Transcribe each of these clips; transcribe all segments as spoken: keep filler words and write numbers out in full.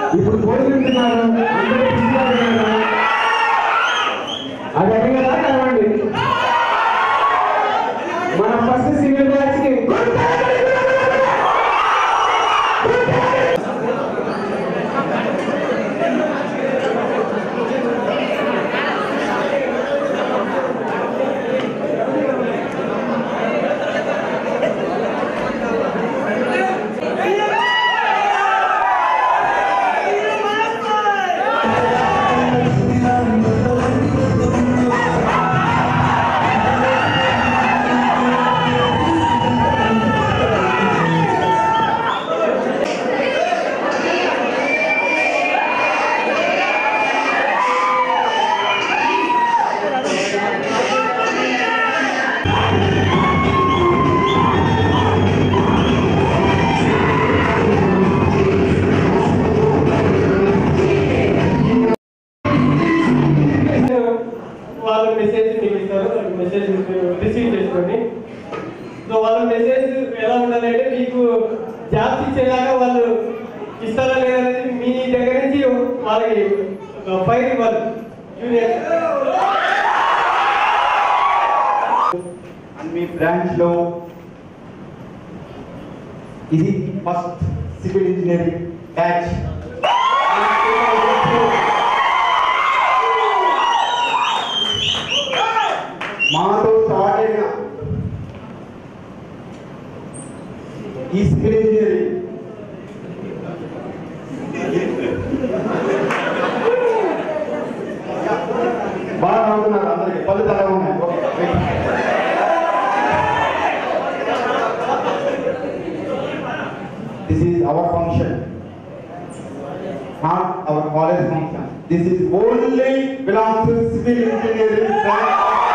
ఇప్పుడు కోరుకుంటున్నారు అది అది కదా కలవండి మన ఫస్ట్ సివిల్ బ్యాచ్ కి వాళ్ళు మెసేజ్ మీకు ఇస్తారు మెసేజ్ రిసీవ్ చేసుకోండి సో వాళ్ళ మెసేజ్ ఎలా ఉండాలంటే మీకు జాబ్స్ ఇచ్చేలాగా వాళ్ళు ఇస్తారా లేదనేది మీ దగ్గర నుంచి వాళ్ళకి ఫైర్ ఇవ్వాలి జూనియర్ మీ బ్రాంచ్ లో ఇది ఫస్ట్ సివిల్ ఇంజనీరింగ్ బ్యాచ్ మాతో స్టార్ట్ అయిన ఈ సివిల్ ఇంజనీరింగ్ బాగా అవుతున్నారు అందరికి పళ్ళు తల ఉన్నాయి this is our function not our college function. This is only belongs to civil engineering branch.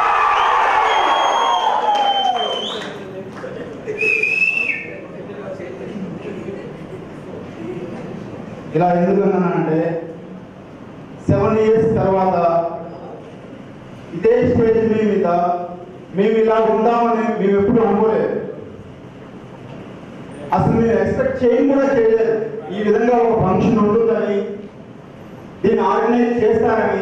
ఇలా ఎందుకన్నానంటే సెవెన్ ఇయర్స్ తర్వాత ఇదే స్టేజ్ మీద మేము ఇలా ఉందామని మేము ఎప్పుడు అనుకోలేదు అసలు మేము ఎక్స్పెక్ట్ చేయడం కూడా చేయలేదు ఈ విధంగా ఒక ఫంక్షన్ ఉంటుందని దీన్ని ఆర్గనైజ్ చేస్తారని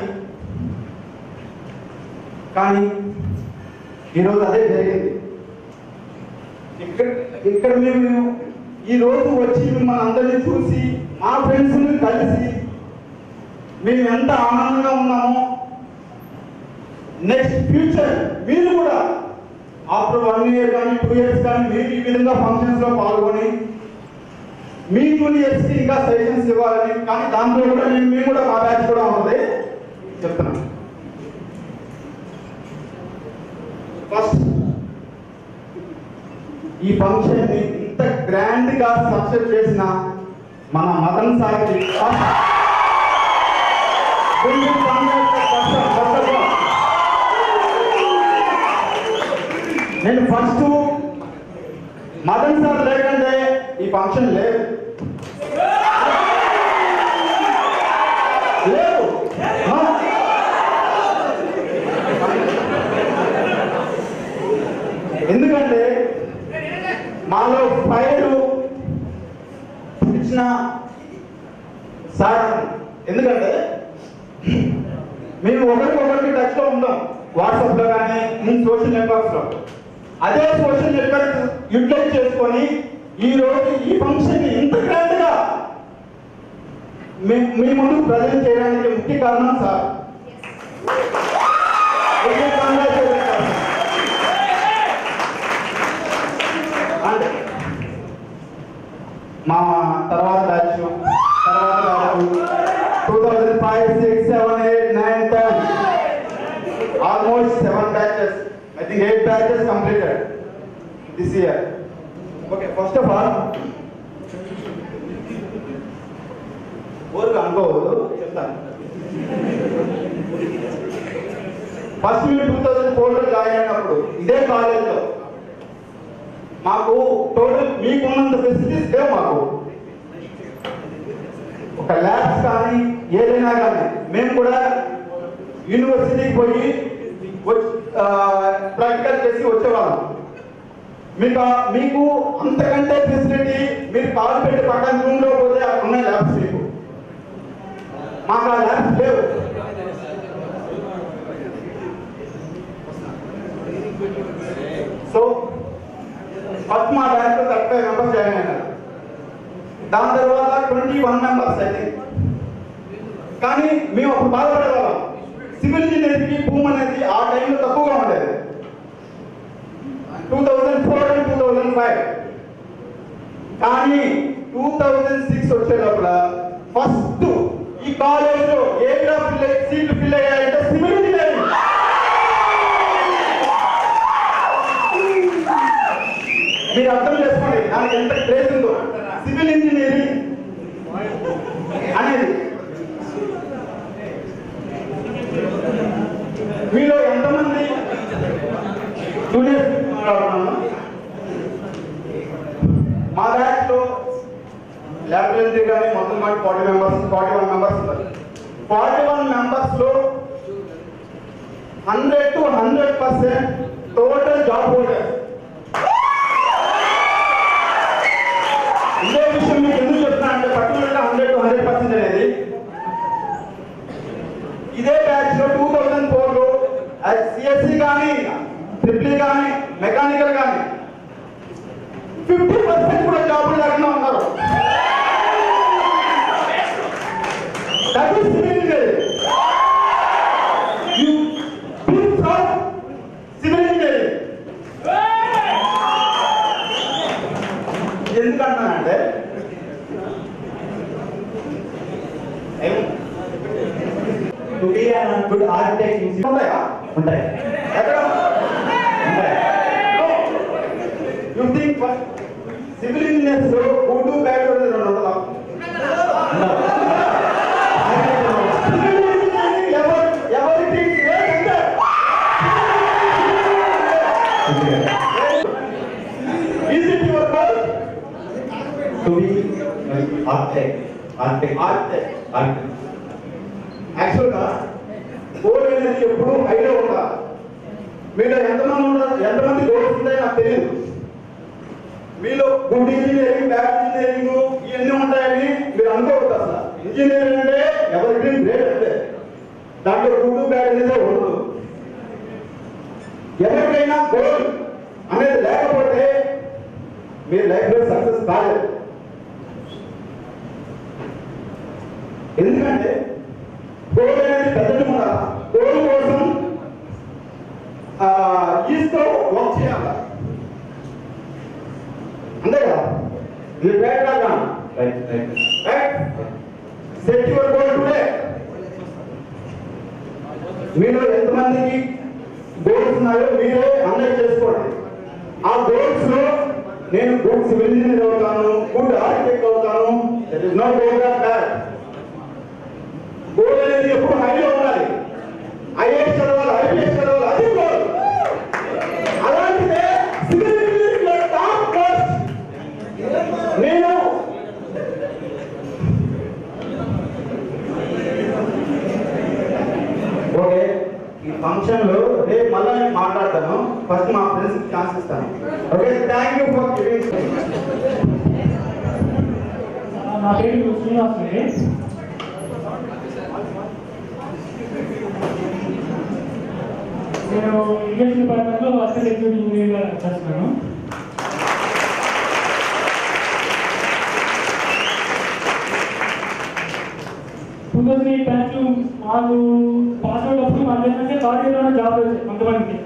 కానీ ఈరోజు అదే జరిగింది ఇక్కడ ఇక్కడ మేము ఈ రోజు వచ్చి మిమ్మల్ని అందరినీ చూసి మా ఫ్రెండ్స్ని కలిసి మేము ఎంత ఆనందంగా ఉన్నామో నెక్స్ట్ ఫ్యూచర్ మీరు కూడా ఆఫ్టర్ వన్ ఇయర్ కానీ టూ ఇయర్స్ కానీ మీరు ఈ విధంగా ఫంక్షన్స్లో పాల్గొని మీ జూనియర్స్కి ఇంకా సజెషన్స్ ఇవ్వాలని కానీ దాంట్లో కూడా మేము మేము కూడా మా బ్యాచ్ కూడా ఉంటుంది చెప్తున్నాం ఫస్ట్ ఈ ఫంక్షన్ని ఇంత గ్రాండ్గా సక్సెస్ చేసిన మన మదన్ సార్కి నేను ఫస్ట్ మదన్ సార్ లేకంటే ఈ ఫంక్షన్ లేదు లేదు ఎందుకంటే మాలో ఫైర్ ఇచ్చిన సార్ ఎందుకంటే మేము ఒకరికొకరికి టచ్లో ఉంటాం వాట్సాప్లో కానీ సోషల్ నెట్వర్క్స్లో అదే సోషల్ నెట్వర్క్ యూటిలైజ్ చేసుకొని ఈ రోజు ఈ ఫంక్షన్ ఇంత గ్రాండ్గా మీ ముందు ప్రజెంట్ చేయడానికి ముఖ్య కారణం సార్ అంటే మా తర్వాత బ్యాచ్ తర్వాత two thousand five six seven eight nine ten almost seven batches I think eight batches completed this year okay first of all ఊరికి అనుకోవద్దు చెప్తాను ఫస్ట్ మేము టూ థౌజండ్ ఫోర్లో జాయిన్ అయినప్పుడు ఇదే కాలేజ్లో మాకు టోటల్ మీకున్నంత ఫెసిలిటీస్ లేవు మాకు ఒక ల్యాబ్స్ కానీ ఏదైనా కానీ మేము కూడా యూనివర్సిటీకి పోయి ప్రాక్టికల్ చేసి వచ్చేవాళ్ళం మీకు మీకు అంతకంటే ఫెసిలిటీ మీరు కాలు పెట్టి పక్కన రూమ్లో పోతే అక్కడ ఉన్నాయి ల్యాబ్స్ మీకు మాకు ఆ ల్యాబ్స్ లేవు. సో ఫస్ట్ మా బ్యాచ్ లో థర్టీ ఫైవ్ మెంబర్స్ జాయిన్ అయినారు. దాని తర్వాత ట్వంటీ వన్ మెంబర్స్ అయితే కానీ మేము అప్పుడు బాధపడేవాళ్ళం. సివిల్ ఇంజనీరింగ్కి భూమి అనేది ఆ టైంలో తక్కువగా ఉండేది. Two thousand four and two thousand five కానీ టూ థౌజండ్ సిక్స్ వచ్చే లోపల ఫస్ట్ ఈ కాలేజ్లో ఏ సీట్లు ఫిల్ అయ్యాయంటే సివిల్ ఇంజనీరింగ్. మీరు అర్థం చేసుకోండి దానికి ఎంత క్రేజ్ ఉందో. సివిల్ ఇంజనీరింగ్ అనేది మీలో ఎంతమంది జూనియర్స్ మాట్లాడుతున్నాను? మా బ్యాచ్ లో ల్యాబొరేటరీ కానీ మొత్తం కానీ forty members forty one members ఉన్నారు. ఫార్టీ వన్ మెంబర్స్ లో hundred to hundred percent total job holders. ఇదే విషయం మీకు ఎందుకు చెప్తున్నా అంటే పర్టికులర్గా హండ్రెడ్ టు హండ్రెడ్ పర్సెంట్ అనేది ఇదే బ్యాచ్ లో టూ థౌజండ్ ఫోర్ లో సిఎస్సి కానీ ట్రిపుల్ కానీ మెకానికల్ కానీ ఫిఫ్టీ పర్సెంట్ కూడా జాబులు లేకుండా ఉన్నారు. That is civil engineering. You beam from civil engineering. ఎందుకంటానంటే to be an good architect in civil ఉంటాయా? ఉంటాయి. ఎక్కడ ఉంటాయి. యు థింక్ సివిల్ ఇంజనీర్స్ లో గుడ్ బ్యాడ్ రెండు ఉండాలా? సివిల్ ఇంజనీరింగ్ ఎవరు ఎవరికి ఏంటంటే is it your goal to be architect architect architect? architect యాక్చువల్గా గోల్ అనేది ఎప్పుడు హైలో ఉండాలి. మీలో ఎంతమంది ఉన్నారు, ఎంతమంది గోల్స్ ఉంటాయో నాకు తెలియదు. మీలో గుడ్ ఇంజనీరింగ్ బ్యాడ్ ఇంజనీరింగ్ ఇవన్నీ ఉంటాయని మీరు అనుకోవద్దు. అసలు ఇంజనీరింగ్ అంటే ఎవరికి గ్రేట్ అంటే దాంట్లో గుడ్ బ్యాడ్ అనేది ఉండదు. ఎవరికైనా గోల్ అనేది లేకపోతే మీరు లైఫ్లో సక్సెస్ కాలేదు. ఎందుకంటే గోల్ అనేది పెద్దది ఉండాలి. గోల్ కోసం ఈస్తో వర్క్ చేయాలి. అంతే కదా? ఇది రైట్ లాగా right right right. Set your goal today. మీలో ఎంతమందికి గోల్స్ ఉన్నాయో మీరే అనలైజ్ చేసుకోండి. ఆ గోల్స్ లో నేను గుడ్ సివిల్ ఇంజనీర్ అవుతాను, గుడ్ ఆర్కిటెక్ట్ అవుతాను, that is not goal that bad. Goal అనేది ఎప్పుడు హైలో ఉండాలి. ఐఏఎస్ చదవాలి, ఐపీఎస్ చదవాలి, అది గోల్. అలాంటిదే సివిల్ ఇంజనీరింగ్ లో టాప్ కోర్స్ నేను ఓకే. ఈ ఫంక్షన్ లో రేపు మళ్ళీ నేను మాట్లాడతాను. ఫస్ట్ మా ఫ్రెండ్స్ ఛాన్స్ ఇస్తాను. Okay, thank you for giving. నా పేరు శ్రీనివాస్ అండి. నేను ఇంగ్లీష్ డిపార్ట్మెంట్లో అసిస్టెంట్ ఎగ్జిక్యూటివ్ ఇంజనీర్గా చేస్తున్నాను. టూ థౌసండ్ ఎయిట్ బ్యాచ్ మాకు పాస్ అవుట్ అప్పుడు మాకు ఏంటంటే కాలేజీలోనే జాబ్ వచ్చాయి కొంతమందికి.